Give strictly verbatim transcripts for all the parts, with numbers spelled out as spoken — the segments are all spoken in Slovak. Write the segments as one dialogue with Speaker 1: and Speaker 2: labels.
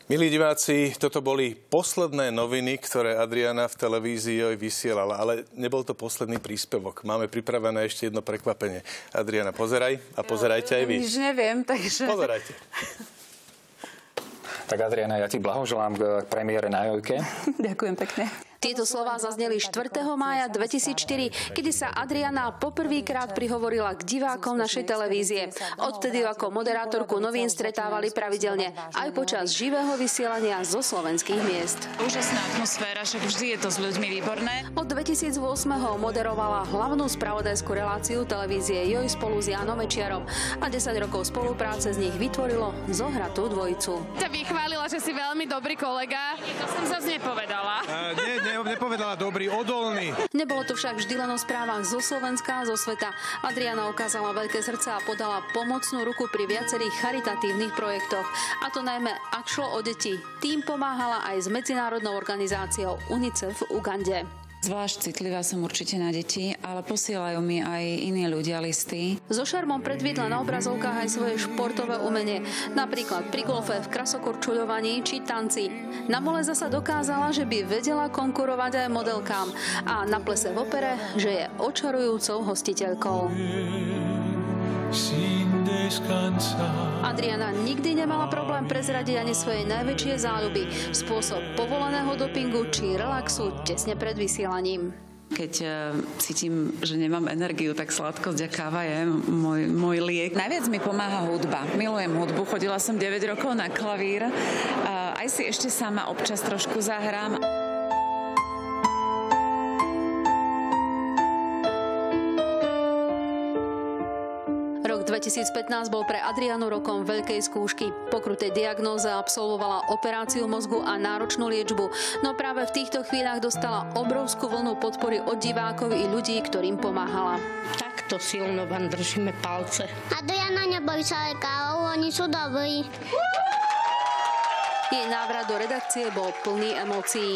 Speaker 1: Milí diváci, toto boli posledné noviny, ktoré Adriana v televízii Joj vysielala, ale nebol to posledný príspevok. Máme pripravené ešte jedno prekvapenie. Adriana, pozeraj a pozerajte aj vy.
Speaker 2: Nič neviem, takže...
Speaker 1: Pozerajte.
Speaker 3: Tak Adriana, ja ti blahoželám k premiére na Jojke.
Speaker 2: Ďakujem pekne.
Speaker 4: Tieto slová zazneli štvrtého mája dvetisícštyri, kedy sa Adriana poprvýkrát prihovorila k divákom našej televízie. Odtedy ako moderátorku novín stretávali pravidelne aj počas živého vysielania zo slovenských miest.
Speaker 5: Úžasná atmosféra, však vždy je to s ľuďmi výborné.
Speaker 4: Od dvetisícosem moderovala hlavnú spravodajskú reláciu televízie Joj spolu s Jánom Mečiarom a desať rokov spolupráce z nich vytvorilo zohratú dvojicu.
Speaker 5: Ťa vychválila, že si veľmi dobrý kolega. To som zase nepovedala.
Speaker 1: Uh, nie, nie. Nepovedala dobrý, odolný.
Speaker 4: Nebolo to však vždy len o správach zo Slovenska a zo sveta. Adriana ukázala veľké srdce a podala pomocnú ruku pri viacerých charitatívnych projektoch. A to najmä, ak šlo o deti. Tým pomáhala aj s medzinárodnou organizáciou UNICEF v Ugande.
Speaker 2: Zvlášť citlivá som určite na deti, ale posielajú mi aj iní ľudia listy.
Speaker 4: So šarmom predviedla na obrazovkách aj svoje športové umenie. Napríklad pri golfe, v krasokorčuľovaní či tanci. Na mole zasa dokázala, že by vedela konkurovať aj modelkám. A na plese v opere, že je očarujúcou hostiteľkou. Adriana nikdy nemala problém prezradiť ani svoje najväčšie záľuby, spôsob povoleného dopingu či relaxu tesne pred vysielaním.
Speaker 2: Keď cítim, že nemám energiu, tak sladkosť a káva je môj, môj liek. Najviac mi pomáha hudba. Milujem hudbu. Chodila som deväť rokov na klavír. Aj si ešte sama občas trošku zahrám.
Speaker 4: dvetisícpätnásť bol pre Adrianu rokom veľkej skúšky. Po krutej diagnóze absolvovala operáciu mozgu a náročnú liečbu. No práve v týchto chvíľach dostala obrovskú vlnu podpory od divákov i ľudí, ktorým pomáhala.
Speaker 6: Takto silno vám držíme palce.
Speaker 7: Adriana, neboj sa lekárov, oni sú dobrí.
Speaker 4: Jej návrat do redakcie bol plný emócií.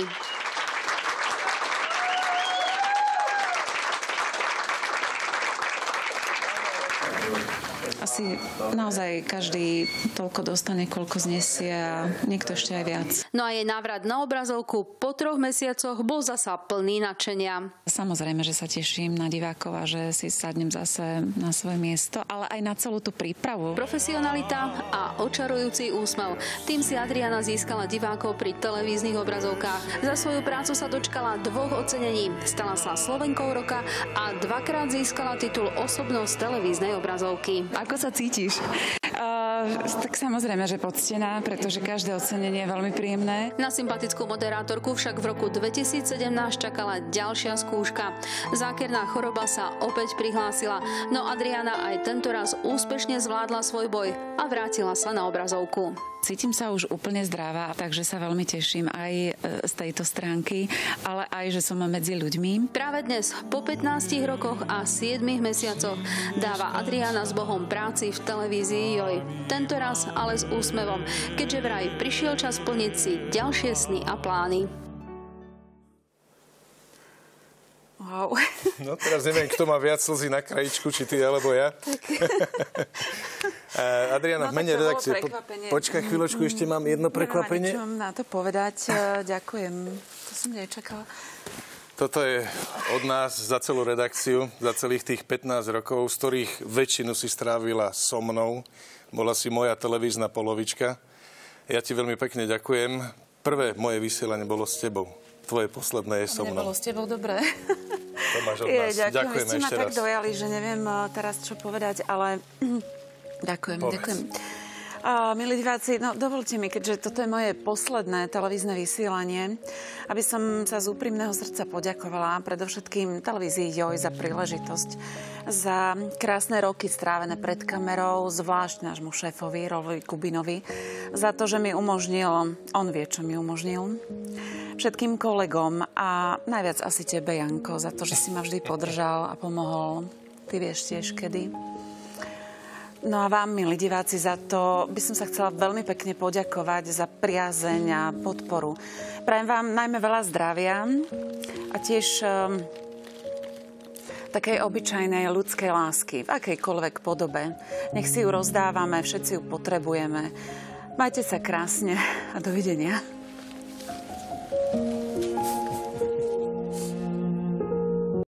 Speaker 2: Asi naozaj každý toľko dostane, koľko znesie a niekto ešte aj viac.
Speaker 4: No a jej návrat na obrazovku po troch mesiacoch bol zasa plný nadšenia.
Speaker 2: Samozrejme, že sa teším na divákov a že si sadnem zase na svoje miesto, ale aj na celú tú prípravu.
Speaker 4: Profesionalita a očarujúci úsmev. Tým si Adriana získala divákov pri televíznych obrazovkách. Za svoju prácu sa dočkala dvoch ocenení. Stala sa Slovenkou roka a dvakrát získala titul Osobnosť televíznej obrazovky.
Speaker 2: Ako sa cítiš? Uh, tak samozrejme, že poctená, pretože každé ocenenie je veľmi príjemné.
Speaker 4: Na sympatickú moderátorku však v roku dvetisícsedemnásť čakala ďalšia skúška. Zákerná choroba sa opäť prihlásila, no Adriana aj tento raz úspešne zvládla svoj boj a vrátila sa na obrazovku.
Speaker 2: Cítim sa už úplne zdravá, takže sa veľmi teším aj z tejto stránky, ale aj, že som medzi ľuďmi.
Speaker 4: Práve dnes, po pätnástich rokoch a siedmich mesiacoch, dáva Adriana s Bohom práci v televízii Joj. Tento raz ale s úsmevom, keďže vraj prišiel čas plniť si ďalšie sny a plány.
Speaker 2: Wow.
Speaker 1: No teraz neviem, kto má viac slzy na krajičku, či ty alebo ja. Adriana,
Speaker 2: no,
Speaker 1: v mene redakcie, po, počkaj chvíľočku, ešte mám jedno prekvapenie.
Speaker 2: Čo mám na to povedať? Ďakujem, to som nečakala.
Speaker 1: Toto je od nás za celú redakciu, za celých tých pätnásť rokov, z ktorých väčšinu si strávila so mnou. Bola si moja televízna polovička. Ja ti veľmi pekne ďakujem. Prvé moje vysielanie bolo s tebou. Tvoje posledné je so mnou.
Speaker 2: Nebolo s tebou dobré.
Speaker 1: To máš od nás.
Speaker 2: Je, ďakujem.
Speaker 1: Ďakujem
Speaker 2: ešte
Speaker 1: ešte
Speaker 2: ma
Speaker 1: raz.
Speaker 2: tak dojali, že neviem teraz, čo povedať, ale ďakujem,
Speaker 1: Povedz.
Speaker 2: ďakujem. Uh, milí diváci, no dovolte mi, keďže toto je moje posledné televízne vysielanie, aby som sa z úprimného srdca poďakovala predovšetkým televízii Joj za príležitosť, za krásne roky strávené pred kamerou, zvlášť nášmu šéfovi, Rovovi Kubinovi, za to, že mi umožnil, on vie, čo mi umožnil, všetkým kolegom a najviac asi tebe, Janko, za to, že si ma vždy podržal a pomohol. Ty vieš tiež kedy. No a vám, milí diváci, za to by som sa chcela veľmi pekne poďakovať za priazeň a podporu. Prajem vám najmä veľa zdravia a tiež um, takej obyčajnej ľudskej lásky v akejkoľvek podobe. Nech si ju rozdávame, všetci ju potrebujeme. Majte sa krásne a dovidenia.